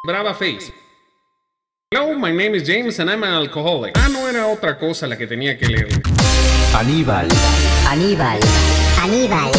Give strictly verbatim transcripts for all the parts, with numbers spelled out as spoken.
Brava face. Hello, my name is James and I'm an alcoholic. Ah, no era otra cosa la que tenía que leerle. Aníbal. Aníbal. Aníbal.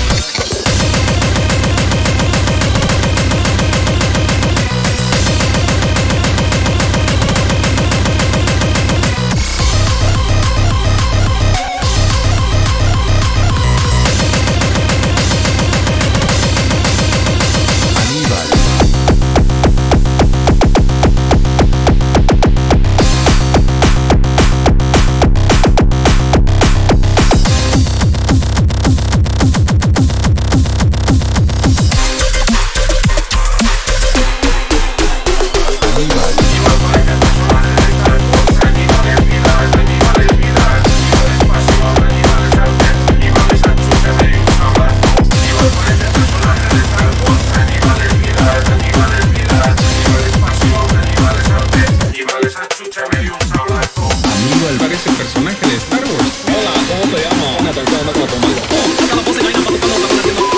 Parece el personaje de Star Wars. Hola, ¿cómo te llamas? Una atención, anda con la pomada. Oh, saca la pose y vaina para tu pano,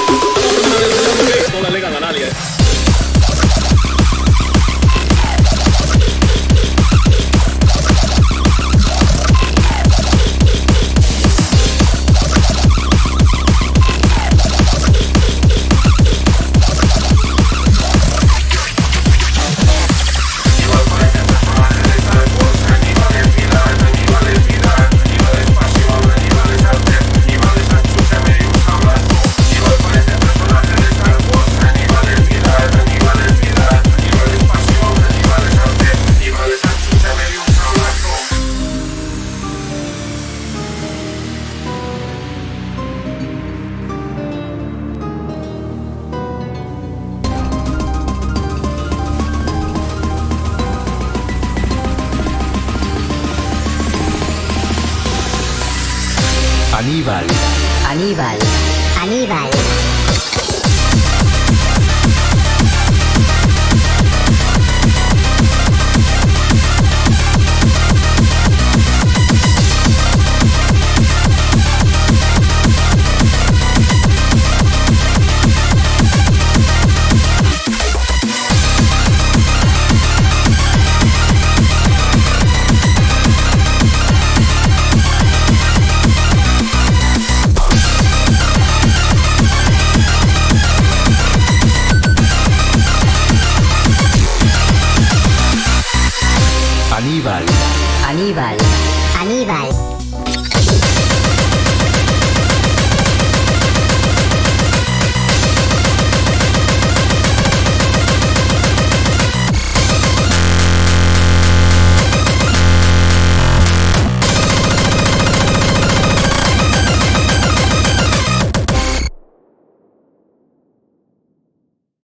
haciendo. No le alegan a nadie. Aníbal. Aníbal. Aníbal.